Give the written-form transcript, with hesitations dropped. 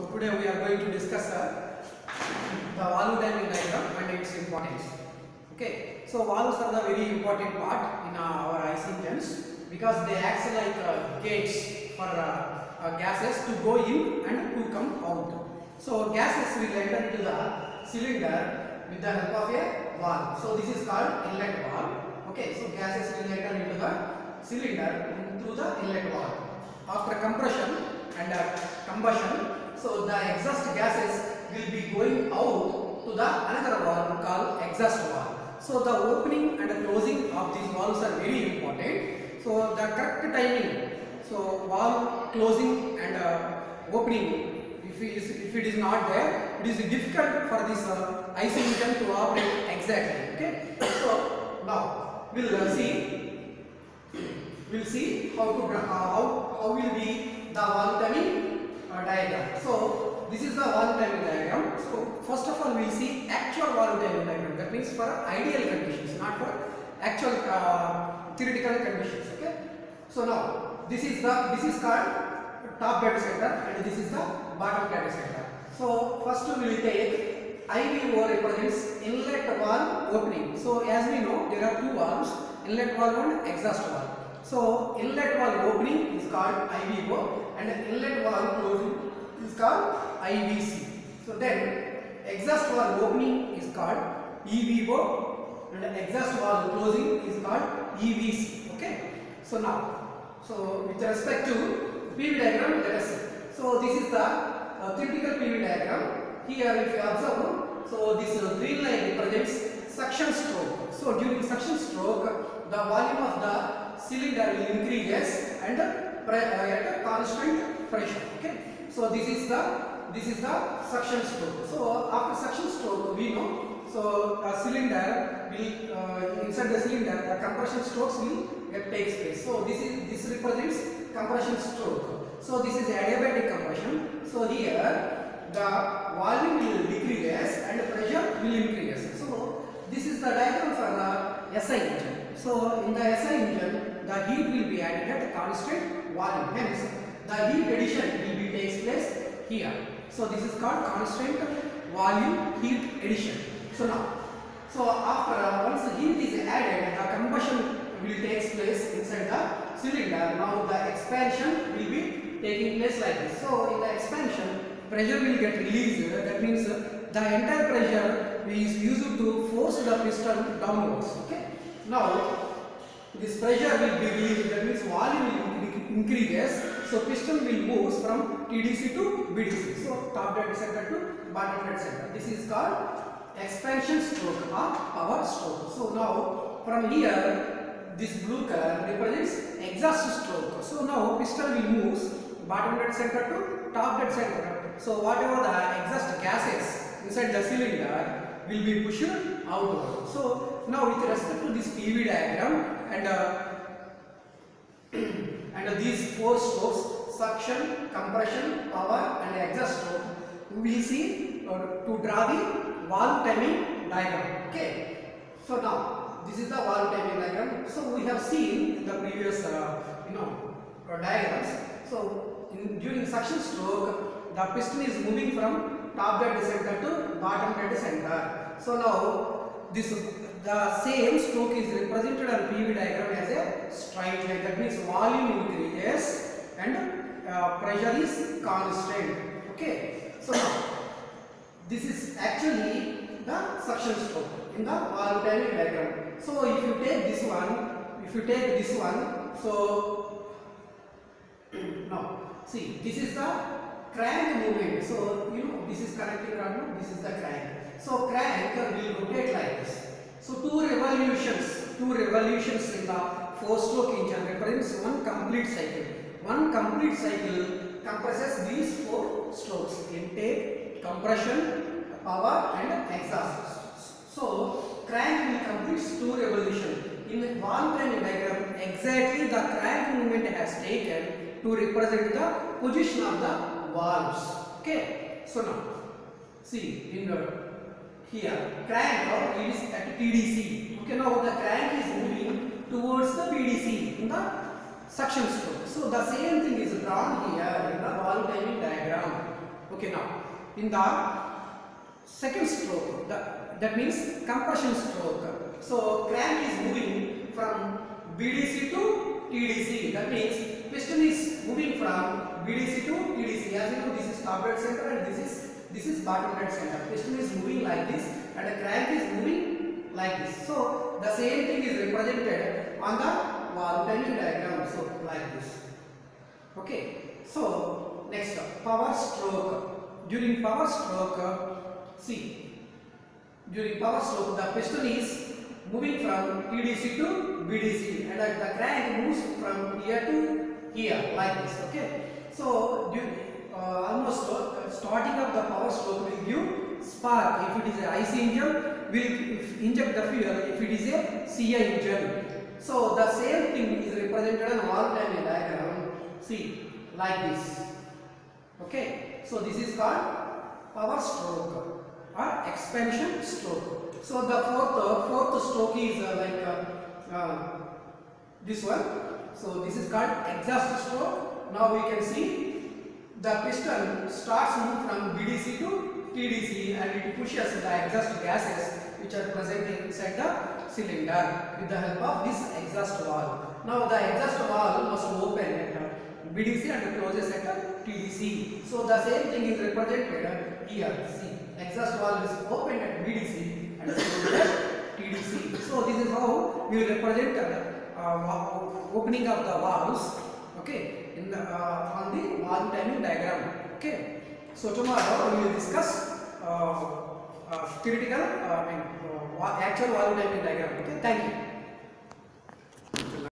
today we are going to discuss the valve timing diagram and its importance. Okay, so valves are the very important part in our IC engines because they act like gates for gases to go in and to come out. So gases will enter into the cylinder with the help of a valve. So this is called inlet valve. Okay, so gases will enter into the cylinder through the inlet valve. After compression and combustion, so the exhaust gases will be going out to the another valve called exhaust valve. So the opening and the closing of these valves are very important. So the correct timing, so valve closing and opening, if it is not there, it is difficult for this IC engine to operate exactly. Okay, so now we'll see how will be the valve timing diagram. So this is the valve timing diagram. So first of all we will see actual valve timing diagram. That means for ideal conditions, not for actual theoretical conditions. Okay. So now this is called top dead center and this is the bottom dead center. So first we will take IVO represents inlet valve opening. So as we know there are two valves, inlet valve and exhaust valve. So inlet valve opening is called IVO and inlet valve closing is called IVC. So then exhaust valve opening is called EVO and exhaust valve closing is called EVC. Okay. So now, so with respect to PV diagram, let us see. So this is the theoretical PV diagram. Here if you observe, so this green line represents suction stroke. So during suction stroke, the volume of the cylinder will increase and at a constant pressure. Okay. So this is the suction stroke. So after suction stroke, we know, so a cylinder will inside the cylinder the compression strokes will takes place. So this represents compression stroke. So this is adiabatic compression. So here the volume will decrease and pressure will increase. So this is the diagram for the SI engine. So in the SI engine, the heat will be added at constant volume. Hence, the heat addition will be takes place here. So this is called constant volume heat addition. So now, so after once the heat is added, the combustion will take place inside the cylinder. Now the expansion will be taking place like this. So in the expansion, pressure will get released. That means the entire pressure is used to force the piston downwards. Okay. Now this pressure will be released. That means volume will increases. So piston will move from TDC to BDC. So top dead center to bottom dead center. This is called expansion stroke or power stroke. So now from here, this blue color represents exhaust stroke. So now piston will move bottom dead center to top dead center. So whatever the exhaust gases inside the cylinder will be pushed outward. So now with respect to this PV diagram and these four strokes, suction, compression, power and exhaust stroke, we will see to draw the valve timing diagram. Okay. So now this is the valve timing diagram. So we have seen in the previous diagrams. So during suction stroke, the piston is moving from top dead center to bottom dead center. So now the same stroke is represented on PV diagram as a straight line. That means volume increases and pressure is constant. Okay. So now this is actually the suction stroke in the valve timing diagram. So if you take this one, so now see, this is the crank movement. So you know this is connecting rod, this is the crank. So crank will rotate like this. So two revolutions in the four-stroke engine represents one complete cycle. One complete cycle compresses these four strokes: intake, compression, power and exhaust. So crank will complete two revolutions. In the valve timing diagram, exactly the crank movement has taken to represent the position of the valves. Okay. So now see in here crank is at TDC. Okay. Now the crank is moving towards the BDC in the suction stroke. So the same thing is drawn here in the valve timing diagram. Okay, now in the second stroke, that means compression stroke. So crank is moving from BDC to TDC. That means piston is moving from BDC to TDC. As you know, this is top dead center and this is bottom dead center. Piston is moving like this and a crank is moving like this. So the same thing is represented on the valve timing diagram. So like this. Okay. So next, power stroke. During power stroke, see, during power stroke, the piston is moving from TDC to BDC and the crank moves from here to here like this. Okay. So almost starting of the power stroke will give spark. If it is a IC engine, will inject the fuel. If it is a CI engine, so the same thing is represented on valve timing diagram. See, like this. Okay, so this is called power stroke or expansion stroke. So the fourth stroke is this one. So this is called exhaust stroke. Now we can see the piston starts move from BDC to TDC and it pushes the exhaust gases which are present inside the cylinder with the help of this exhaust valve. Now the exhaust valve must open at BDC and closes at TDC. So the same thing is represented here. See, exhaust valve is opened at BDC and closed at TDC. So this is how we will represent the opening of the valves. Okay, in the on the valve timing diagram. Okay. So tomorrow we will discuss theoretical actual valve timing diagram. Okay. Thank you.